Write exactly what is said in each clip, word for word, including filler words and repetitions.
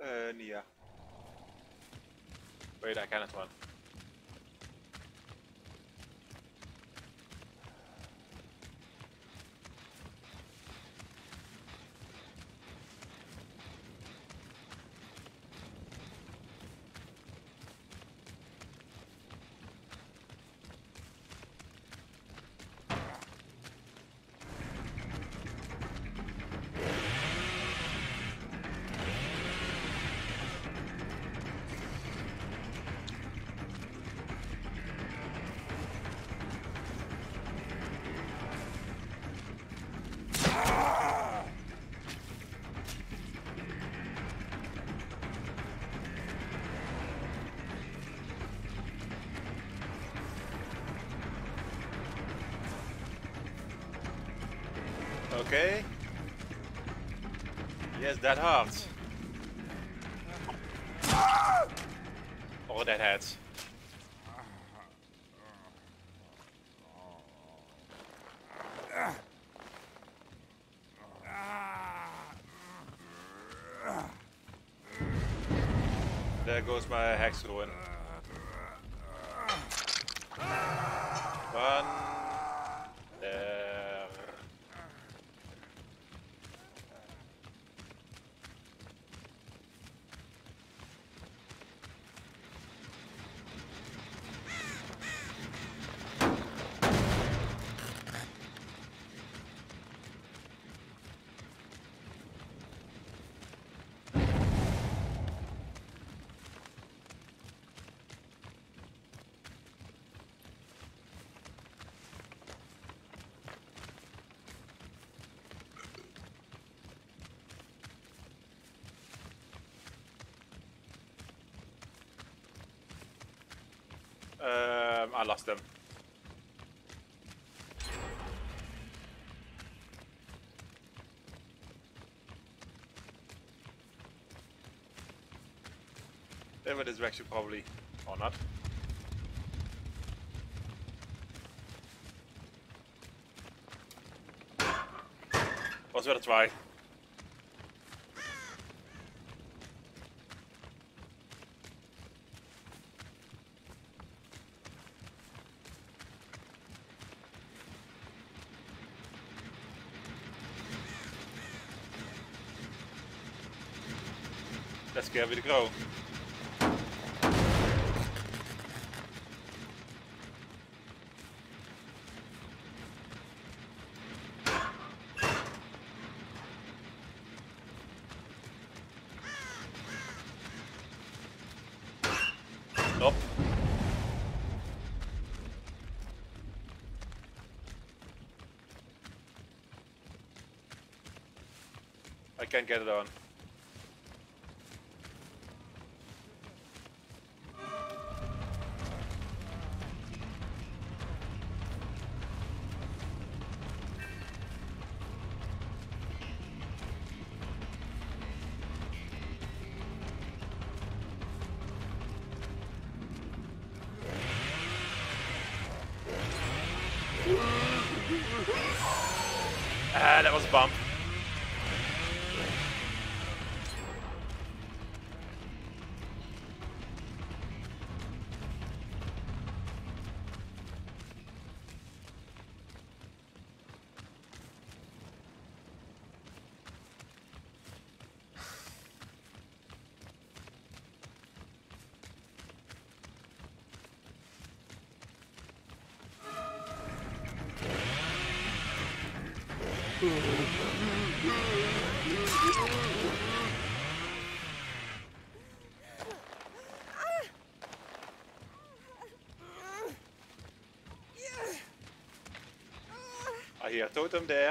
Uh, Nia. Wait, I cannot run. Okay. Yes, that hurts. Or that hurts. There goes my hex ruin. Run. There. Um, I lost them. Over this direction probably, or not. Was worth a try. Let's get ready to go. Nope. I can't get it on. Ah, that was a bump. I hear a totem there.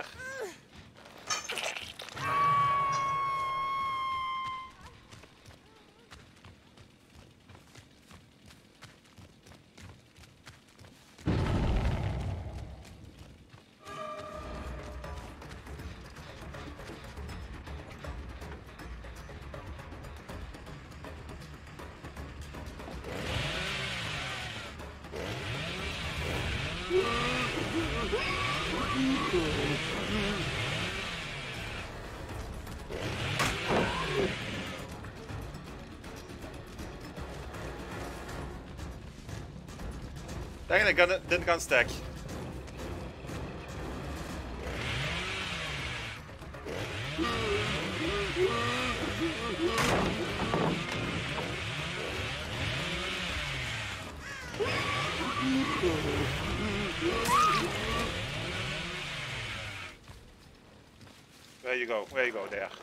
Dang, I got it, didn't gun stack. Where you go? Where you go? There.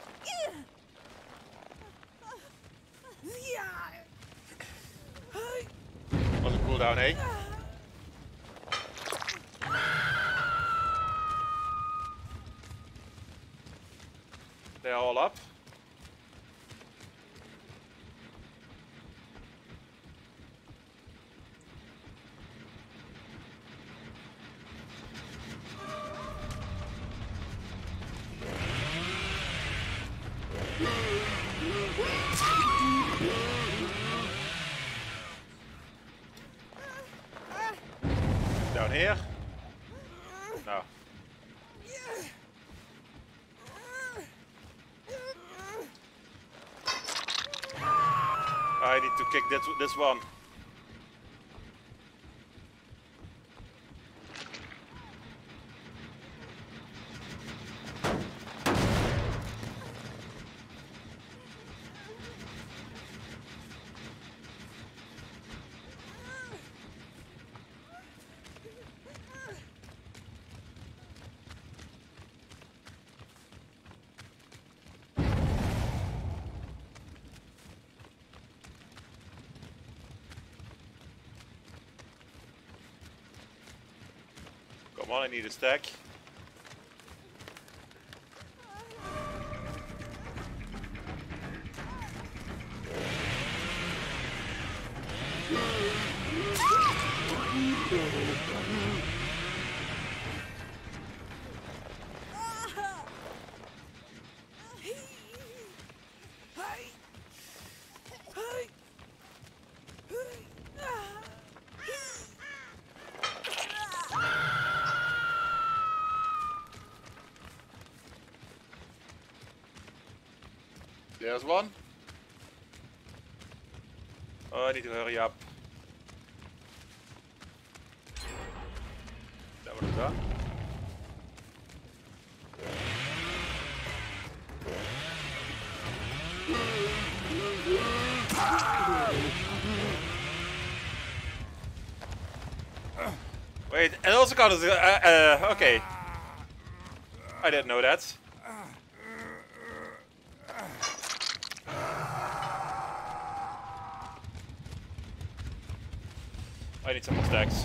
Was a cooldown, eh? They're all up. Down here? No. I need to kick this, this one. Come on, I need a stack. There's one. Oh, I need to hurry up. That one is done. Wait, and also got us. Uh, uh, okay. I didn't know that. I need some more stacks.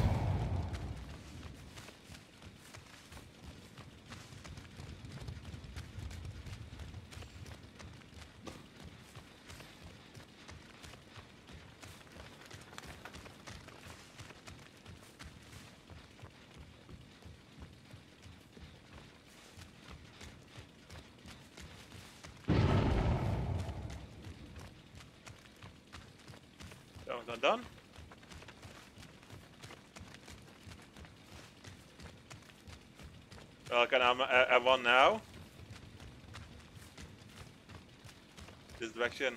That one's not done. Well, can I uh, have one now? This direction.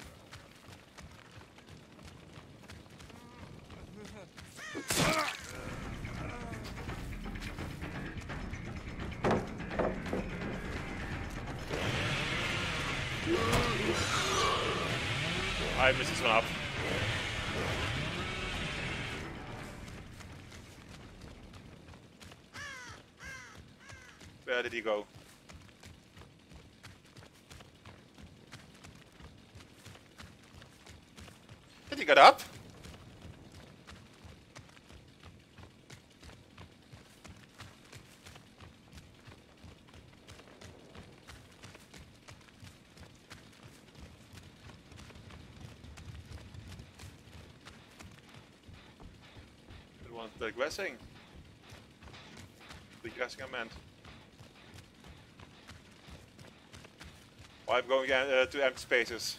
I missed this one up. Where did he go? Did he get up? The one's digressing. Digressing, I meant. Oh, I'm going uh, to empty spaces.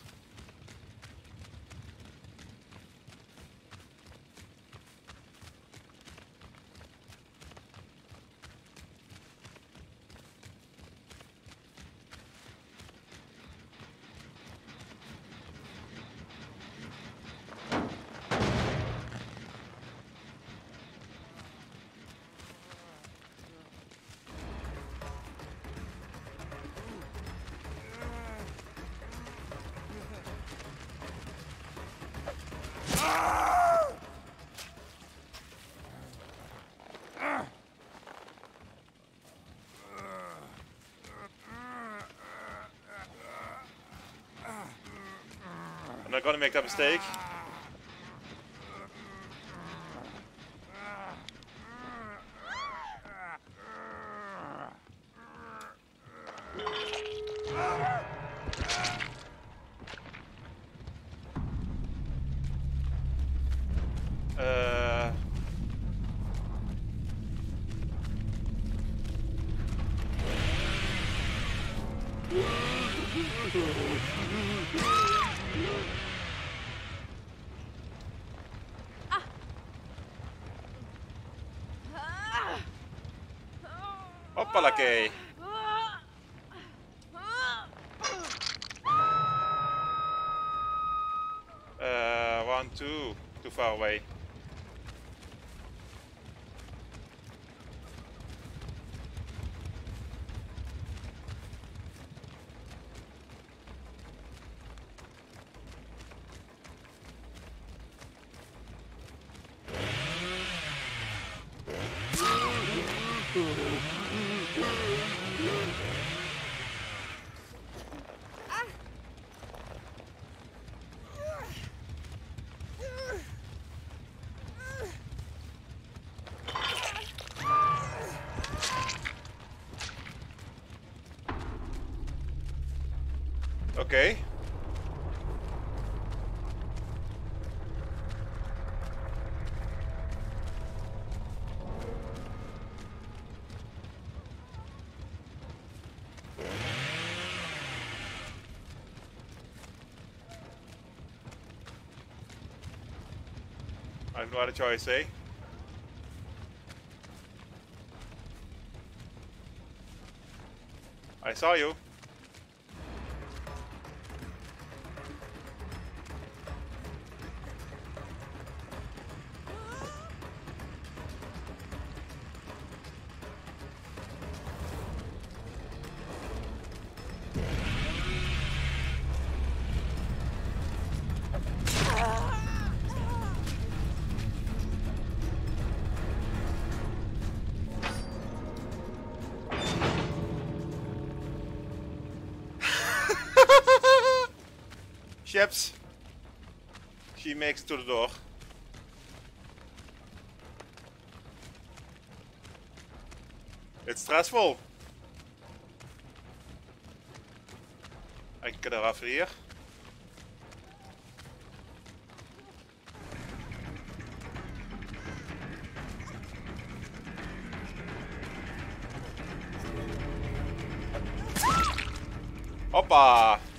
not gonna make that mistake. Uh... Hoppalakee. Uh, one, two, too far away. Okay. I have no other choice, eh? I saw you. Ships. She makes it to the door. It's stressful. I can get her off here. Hoppa!